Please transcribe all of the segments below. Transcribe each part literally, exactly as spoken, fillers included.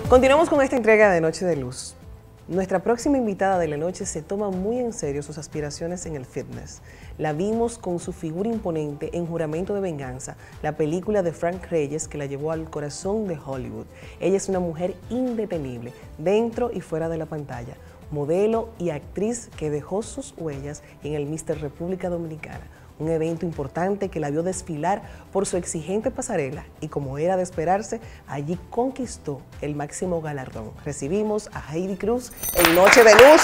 Continuamos con esta entrega de Noche de Luz. Nuestra próxima invitada de la noche se toma muy en serio sus aspiraciones en el fitness. La vimos con su figura imponente en Juramento de Venganza, la película de Frank Reyes que la llevó al corazón de Hollywood. Ella es una mujer indetenible, dentro y fuera de la pantalla, modelo y actriz que dejó sus huellas en el míster República Dominicana, un evento importante que la vio desfilar por su exigente pasarela y, como era de esperarse, allí conquistó el máximo galardón. Recibimos a Heidi Cruz en Noche de Luz.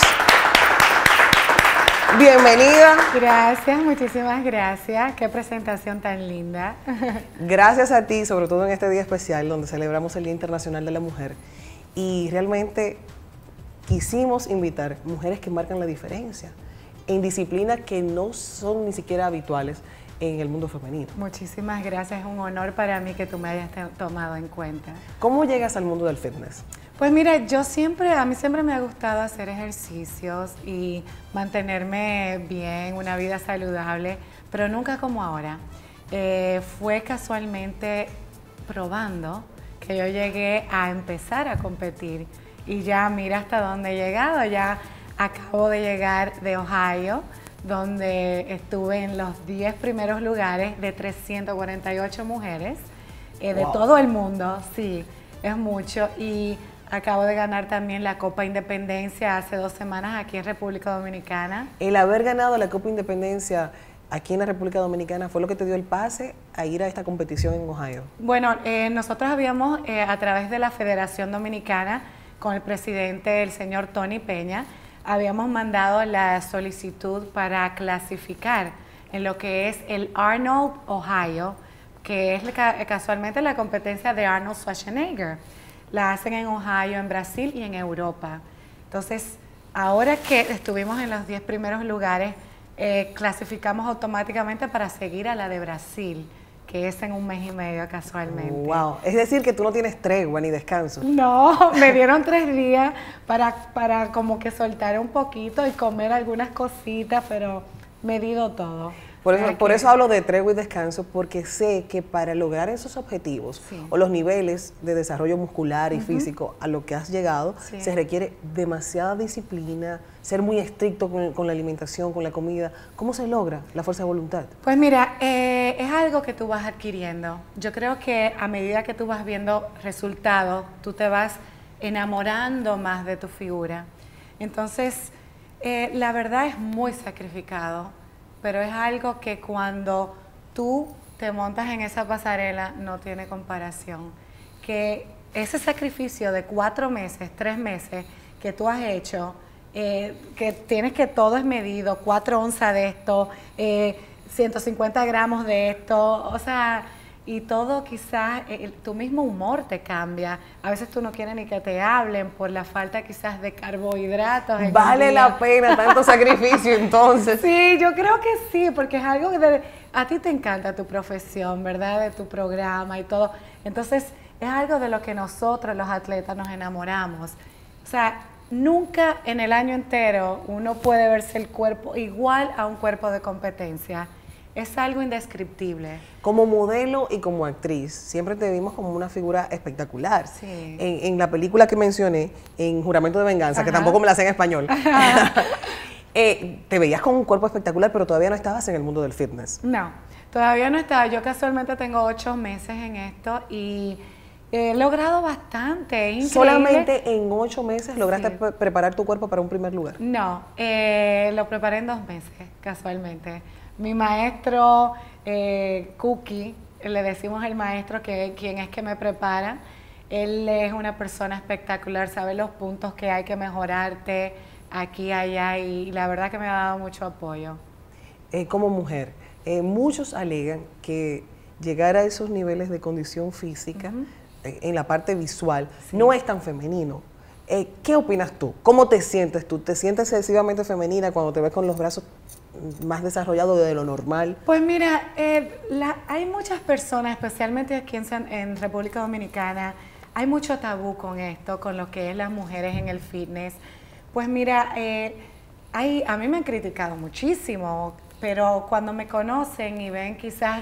Bienvenida. Gracias, muchísimas gracias. Qué presentación tan linda. Gracias a ti, sobre todo en este día especial donde celebramos el Día Internacional de la Mujer. Y realmente quisimos invitar mujeres que marcan la diferencia en disciplinas que no son ni siquiera habituales en el mundo femenino. Muchísimas gracias, es un honor para mí que tú me hayas tomado en cuenta. ¿Cómo llegas al mundo del fitness? Pues mira, yo siempre, a mí siempre me ha gustado hacer ejercicios y mantenerme bien, una vida saludable, pero nunca como ahora. Eh, fue casualmente probando que yo llegué a empezar a competir y ya mira hasta dónde he llegado. Ya acabo de llegar de Ohio, donde estuve en los diez primeros lugares de trescientas cuarenta y ocho mujeres eh, de wow. todo el mundo. Sí, es mucho. Y acabo de ganar también la Copa Independencia hace dos semanas aquí en República Dominicana. El haber ganado la Copa Independencia aquí en la República Dominicana fue lo que te dio el pase a ir a esta competición en Ohio. Bueno, eh, nosotros habíamos, eh, a través de la Federación Dominicana, con el presidente, el señor Tony Peña, habíamos mandado la solicitud para clasificar en lo que es el Arnold Ohio, que es casualmente la competencia de Arnold Schwarzenegger. La hacen en Ohio, en Brasil y en Europa. Entonces, ahora que estuvimos en los diez primeros lugares, eh, clasificamos automáticamente para seguir a la de Brasil, que es en un mes y medio casualmente. Wow, es decir que tú no tienes tregua ni descanso. No, me dieron tres días para, para como que soltar un poquito y comer algunas cositas, pero medido todo. Por eso, por eso hablo de tregua y descanso, porque sé que para lograr esos objetivos sí. o los niveles de desarrollo muscular y uh-huh. físico a lo que has llegado, sí. se requiere demasiada disciplina, ser muy estricto con, con la alimentación, con la comida. ¿Cómo se logra la fuerza de voluntad? Pues mira, eh, es algo que tú vas adquiriendo. Yo creo que a medida que tú vas viendo resultados, tú te vas enamorando más de tu figura. Entonces, eh, la verdad es muy sacrificado, pero es algo que cuando tú te montas en esa pasarela no tiene comparación. Que ese sacrificio de cuatro meses, tres meses que tú has hecho, eh, que tienes que todo es medido, cuatro onzas de esto, eh, ciento cincuenta gramos de esto, o sea, y todo quizás, eh, tu mismo humor te cambia. A veces tú no quieres ni que te hablen por la falta quizás de carbohidratos. Vale la pena tanto sacrificio entonces. Sí, yo creo que sí, porque es algo que de, a ti te encanta tu profesión, ¿verdad? De tu programa y todo. Entonces, es algo de lo que nosotros los atletas nos enamoramos. O sea, nunca en el año entero uno puede verse el cuerpo igual a un cuerpo de competencia. Es algo indescriptible. Como modelo y como actriz, siempre te vimos como una figura espectacular. Sí. En, en la película que mencioné, en Juramento de Venganza, Ajá. que tampoco me la sé en español, eh, te veías con un cuerpo espectacular, pero todavía no estabas en el mundo del fitness. No, todavía no estaba. Yo casualmente tengo ocho meses en esto y he logrado bastante. Increíble. ¿Solamente en ocho meses lograste sí. pre preparar tu cuerpo para un primer lugar? No, eh, lo preparé en dos meses, casualmente. Mi maestro, eh, Cookie, le decimos el maestro, que quien es que me prepara, él es una persona espectacular, sabe los puntos que hay que mejorarte aquí, allá, y la verdad que me ha dado mucho apoyo. Eh, como mujer, eh, muchos alegan que llegar a esos niveles de condición física, uh-huh. eh, en la parte visual, sí. no es tan femenino. Eh, ¿Qué opinas tú? ¿Cómo te sientes tú? ¿Te sientes excesivamente femenina cuando te ves con los brazos más desarrollados de lo normal? Pues mira, eh, la, hay muchas personas, especialmente aquí en, en República Dominicana, hay mucho tabú con esto, con lo que es las mujeres en el fitness. Pues mira, eh, hay, a mí me han criticado muchísimo, pero cuando me conocen y ven quizás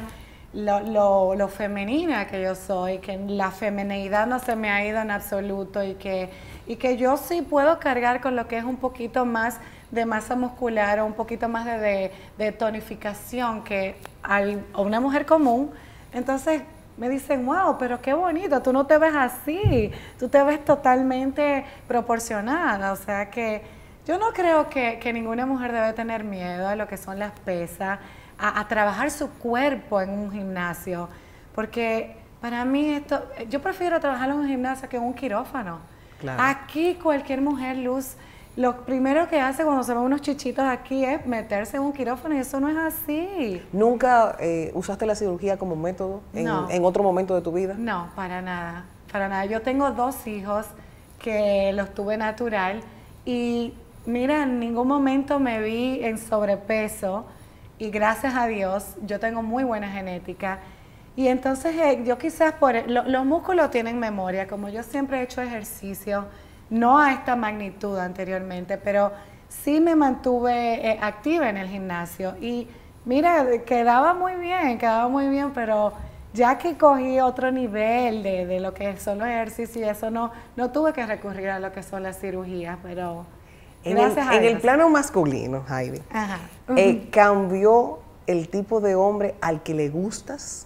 lo, lo, lo femenina que yo soy, que la femineidad no se me ha ido en absoluto y que, y que yo sí puedo cargar con lo que es un poquito más de masa muscular o un poquito más de, de, de tonificación que al, a una mujer común. Entonces me dicen, wow, pero qué bonito, tú no te ves así, tú te ves totalmente proporcionada. O sea que yo no creo que, que ninguna mujer debe tener miedo a lo que son las pesas, a, a trabajar su cuerpo en un gimnasio, porque para mí esto, yo prefiero trabajar en un gimnasio que en un quirófano. Claro. Aquí cualquier mujer, Luz, lo primero que hace cuando se ven unos chichitos aquí es meterse en un quirófano y eso no es así. ¿Nunca eh, usaste la cirugía como método en, no. en otro momento de tu vida? No, para nada, para nada. Yo tengo dos hijos que los tuve natural y mira, en ningún momento me vi en sobrepeso y gracias a Dios yo tengo muy buena genética. Y entonces eh, yo quizás por lo, los músculos tienen memoria, como yo siempre he hecho ejercicio, no a esta magnitud anteriormente, pero sí me mantuve eh, activa en el gimnasio y mira, quedaba muy bien, quedaba muy bien, pero ya que cogí otro nivel de, de lo que son los ejercicios y eso, no, no tuve que recurrir a lo que son las cirugías, pero en gracias el, a En Dios. El plano masculino, Heidi, Ajá. Eh, ¿cambió el tipo de hombre al que le gustas?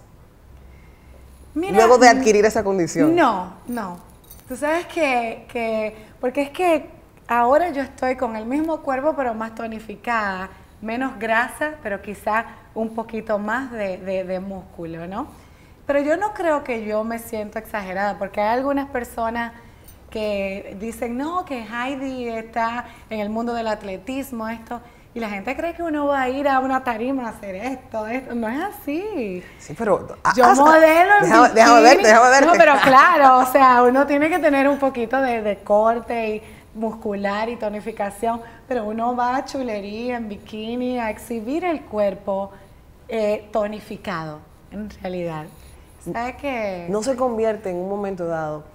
Mira, luego de adquirir esa condición. No, no. Tú sabes que, que, porque es que ahora yo estoy con el mismo cuerpo pero más tonificada, menos grasa, pero quizá un poquito más de, de, de músculo, ¿no? Pero yo no creo que yo me siento exagerada, porque hay algunas personas que dicen, no, que Heidi está en el mundo del atletismo, esto, y la gente cree que uno va a ir a una tarima a hacer esto, esto. No es así. Sí, pero... Yo ah, modelo en déjame, déjame verte, déjame verte. No, pero claro, o sea, uno tiene que tener un poquito de, de corte y muscular y tonificación, pero uno va a chulería, en bikini, a exhibir el cuerpo eh, tonificado, en realidad. ¿Sabes qué? No se convierte en un momento dado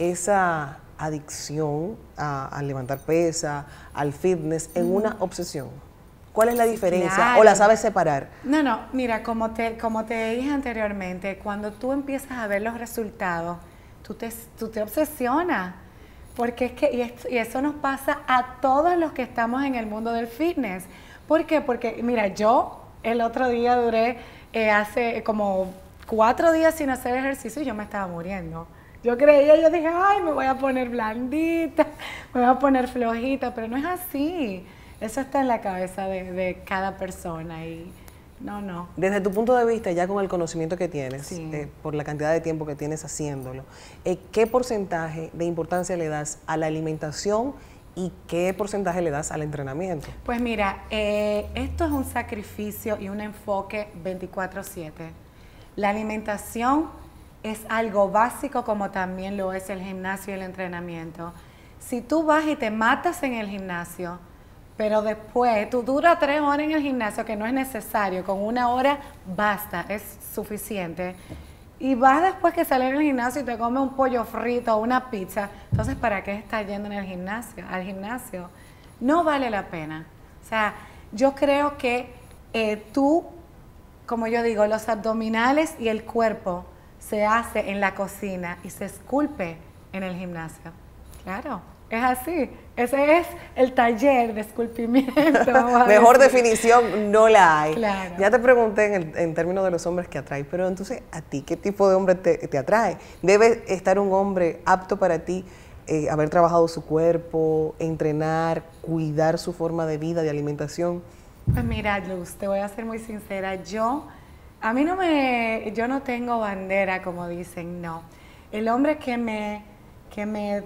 esa adicción a, a levantar pesa, al fitness, en mm. una obsesión. ¿Cuál es la diferencia? Claro. ¿O la sabes separar? No, no, mira, como te, como te dije anteriormente, cuando tú empiezas a ver los resultados, tú te, tú te obsesionas. Porque es que, y, esto, y eso nos pasa a todos los que estamos en el mundo del fitness. ¿Por qué? Porque, mira, yo el otro día duré eh, hace como cuatro días sin hacer ejercicio y yo me estaba muriendo. Yo creía, yo dije, ay, me voy a poner blandita, me voy a poner flojita, pero no es así. Eso está en la cabeza de, de cada persona y no, no. Desde tu punto de vista, ya con el conocimiento que tienes, sí. eh, por la cantidad de tiempo que tienes haciéndolo, eh, ¿qué porcentaje de importancia le das a la alimentación y qué porcentaje le das al entrenamiento? Pues mira, eh, esto es un sacrificio y un enfoque veinticuatro siete. La alimentación es algo básico como también lo es el gimnasio y el entrenamiento. Si tú vas y te matas en el gimnasio, pero después tú duras tres horas en el gimnasio, que no es necesario, con una hora basta, es suficiente. Y vas después que sales del gimnasio y te comes un pollo frito o una pizza, entonces ¿para qué estás yendo en el gimnasio, al gimnasio? No vale la pena. O sea, yo creo que eh, tú, como yo digo, los abdominales y el cuerpo se hace en la cocina y se esculpe en el gimnasio. Claro. Es así, ese es el taller de esculpimiento. Mejor definición no la hay. Claro. Ya te pregunté en, el, en términos de los hombres que atrae, pero entonces, ¿a ti qué tipo de hombre te, te atrae? ¿Debe estar un hombre apto para ti, eh, haber trabajado su cuerpo, entrenar, cuidar su forma de vida, de alimentación? Pues mira, Luz, te voy a ser muy sincera. Yo, a mí no me, yo no tengo bandera, como dicen, no. El hombre que me, que me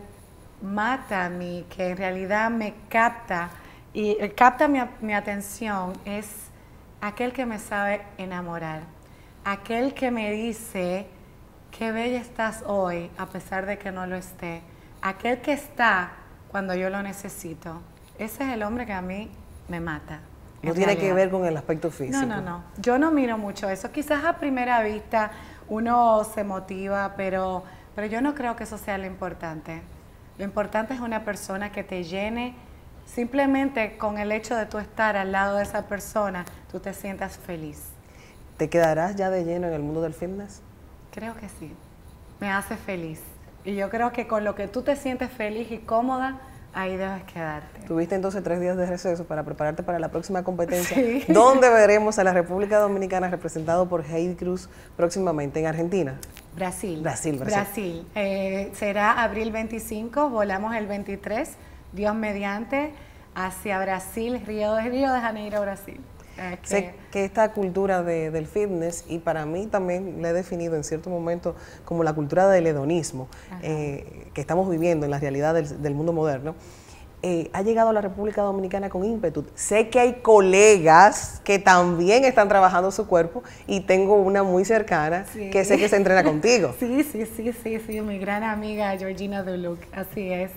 mata a mí, que en realidad me capta y capta mi, mi atención, es aquel que me sabe enamorar, aquel que me dice qué bella estás hoy a pesar de que no lo esté, aquel que está cuando yo lo necesito. Ese es el hombre que a mí me mata. No tiene realidad que ver con el aspecto físico. No, no, no. Yo no miro mucho eso. Quizás a primera vista uno se motiva, pero, pero yo no creo que eso sea lo importante. Lo importante es una persona que te llene, simplemente con el hecho de tú estar al lado de esa persona, tú te sientas feliz. ¿te quedarás ya de lleno en el mundo del fitness? Creo que sí, me hace feliz. Y yo creo que con lo que tú te sientes feliz y cómoda, ahí debes quedarte. Tuviste entonces tres días de receso para prepararte para la próxima competencia, sí. ¿Dónde veremos a la República Dominicana representado por Heidi Cruz próximamente? ¿En Argentina? Brasil. Brasil, Brasil. Brasil. Eh, será abril veinticinco, volamos el veintitrés, Dios mediante, hacia Brasil, Río de, Río de Janeiro, Brasil. Eh, que sé que esta cultura de, del fitness, y para mí también la he definido en cierto momento como la cultura del hedonismo eh, que estamos viviendo en la realidad del, del mundo moderno, eh, ha llegado a la República Dominicana con ímpetu. Sé que hay colegas que también están trabajando su cuerpo y tengo una muy cercana sí. que sé que se entrena contigo. Sí, sí, sí, sí, sí, mi gran amiga Georgina Duluc, así es.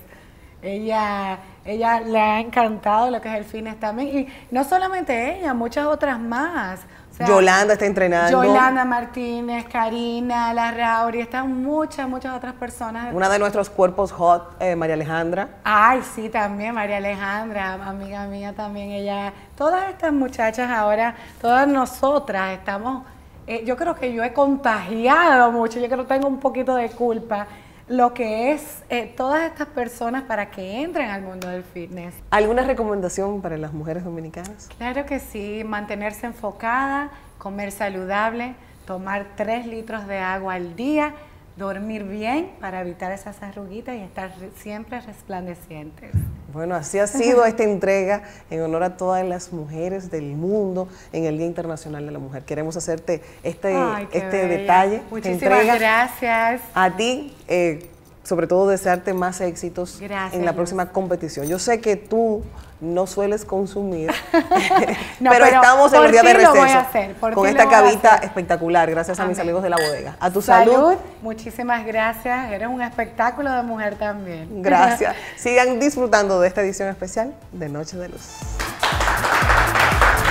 Ella, ella le ha encantado lo que es el fitness también, y no solamente ella, muchas otras más. O sea, Yolanda está entrenando. Yolanda Martínez, Karina, Larrauri, están muchas, muchas otras personas. Una de nuestros cuerpos hot, eh, María Alejandra. Ay, sí, también María Alejandra, amiga mía también, ella. Todas estas muchachas ahora, todas nosotras estamos, eh, yo creo que yo he contagiado mucho, yo creo que tengo un poquito de culpa. Lo que es eh, todas estas personas para que entren al mundo del fitness. ¿Alguna recomendación para las mujeres dominicanas? Claro que sí, mantenerse enfocada, comer saludable, tomar tres litros de agua al día, dormir bien para evitar esas arruguitas y estar siempre resplandecientes. Bueno, así ha sido esta entrega en honor a todas las mujeres del mundo en el Día Internacional de la Mujer. Queremos hacerte este, Ay, este detalle. Muchísimas entrega gracias. A ti, eh, sobre todo desearte más éxitos gracias, en la próxima Luz. competición. Yo sé que tú no sueles consumir, no, pero, pero estamos en el día de receso voy a hacer, con esta cavita espectacular, gracias a Amén. mis amigos de la bodega. A tu salud. salud. Muchísimas gracias, eres un espectáculo de mujer también. Gracias. Sigan disfrutando de esta edición especial de Noche de Luz.